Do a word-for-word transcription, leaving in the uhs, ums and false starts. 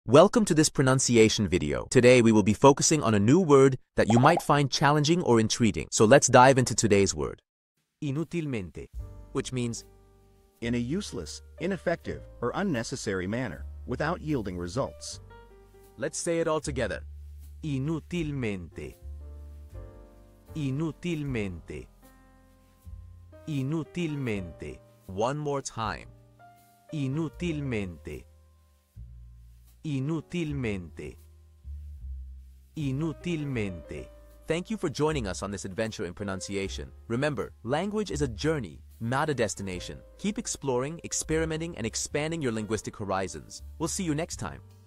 Welcome to this pronunciation video. Today we will be focusing on a new word that you might find challenging or intriguing. So let's dive into today's word. Inutilmente, which means in a useless, ineffective, or unnecessary manner, without yielding results. Let's say it all together. Inutilmente. Inutilmente. Inutilmente. One more time. Inutilmente. Inutilmente. Inutilmente. Thank you for joining us on this adventure in pronunciation. Remember, language is a journey, not a destination. Keep exploring, experimenting, and expanding your linguistic horizons. We'll see you next time.